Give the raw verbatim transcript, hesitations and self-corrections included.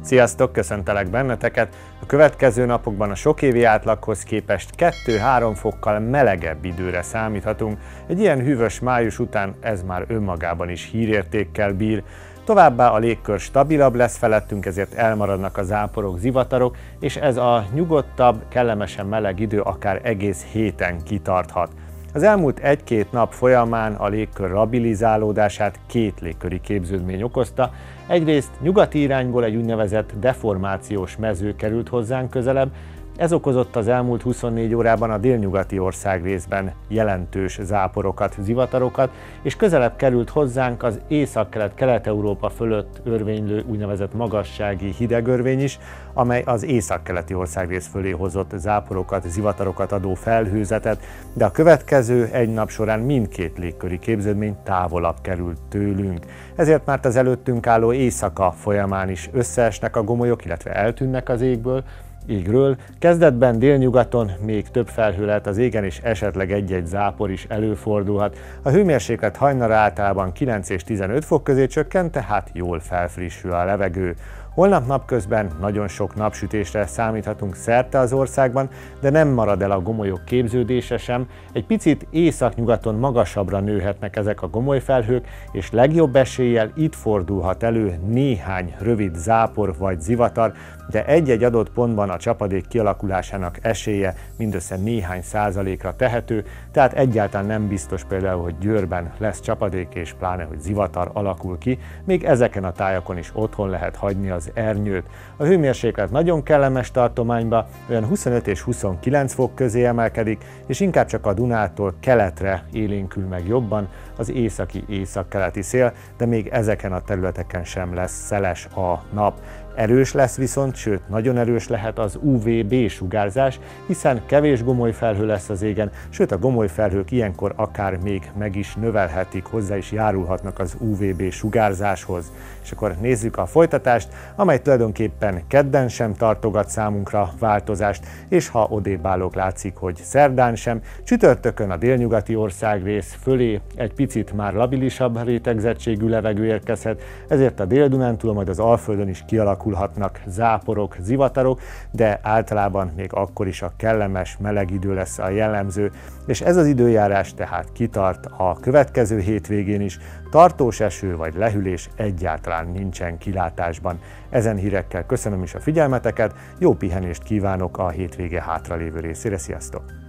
Sziasztok, köszöntelek benneteket! A következő napokban a sokévi átlaghoz képest kettő-három fokkal melegebb időre számíthatunk. Egy ilyen hűvös május után ez már önmagában is hírértékkel bír. Továbbá a légkör stabilabb lesz felettünk, ezért elmaradnak a záporok, zivatarok, és ez a nyugodtabb, kellemesen meleg idő akár egész héten kitarthat. Az elmúlt egy-két nap folyamán a légkör labilizálódását két légköri képződmény okozta. Egyrészt nyugati irányból egy úgynevezett deformációs mező került hozzánk közelebb, ez okozott az elmúlt huszonnégy órában a délnyugati országrészben jelentős záporokat, zivatarokat, és közelebb került hozzánk az északkelet-kelet-európa fölött örvénylő úgynevezett magassági hidegörvény is, amely az északkeleti országrész fölé hozott záporokat, zivatarokat adó felhőzetet, de a következő egy nap során mindkét légköri képződmény távolabb került tőlünk. Ezért már az előttünk álló éjszaka folyamán is összeesnek a gomolyok, illetve eltűnnek az égből, égről. Kezdetben délnyugaton még több felhő lehet az égen, és esetleg egy-egy zápor is előfordulhat. A hőmérséklet hajnalra általában kilenc és tizenöt fok közé csökkent, tehát jól felfrissül a levegő. Holnap napközben nagyon sok napsütésre számíthatunk szerte az országban, de nem marad el a gomolyok képződése sem. Egy picit északnyugaton magasabbra nőhetnek ezek a gomolyfelhők, és legjobb eséllyel itt fordulhat elő néhány rövid zápor vagy zivatar, de egy-egy adott pontban a csapadék kialakulásának esélye mindössze néhány százalékra tehető, tehát egyáltalán nem biztos például, hogy Győrben lesz csapadék, és pláne, hogy zivatar alakul ki, még ezeken a tájakon is otthon lehet hagyni az ernyőt. A hőmérséklet nagyon kellemes tartományba, olyan huszonöt és huszonkilenc fok közé emelkedik, és inkább csak a Dunától keletre élénkül meg jobban az északi északkeleti szél, de még ezeken a területeken sem lesz szeles a nap. Erős lesz viszont, sőt nagyon erős lehet az u vé bé sugárzás, hiszen kevés gomolyfelhő lesz az égen, sőt a gomolyfelhők ilyenkor akár még meg is növelhetik, hozzá is járulhatnak az u vé bé sugárzáshoz. És akkor nézzük a folytatást, amely tulajdonképpen kedden sem tartogat számunkra változást, és ha odébb állok, látszik, hogy szerdán sem. Csütörtökön a délnyugati országrész fölé egy picit már labilisabb rétegzettségű levegő érkezhet, ezért a Dél-Dunántúl, majd az Alföldön is kialakulhatnak záporok, zivatarok, de általában még akkor is a kellemes, meleg idő lesz a jellemző, és ez az időjárás tehát kitart a következő hétvégén is, tartós eső vagy lehűlés egyáltalán nincsen kilátásban. Ezen hírekkel köszönöm is a figyelmeteket, jó pihenést kívánok a hétvége hátralévő részére, sziasztok!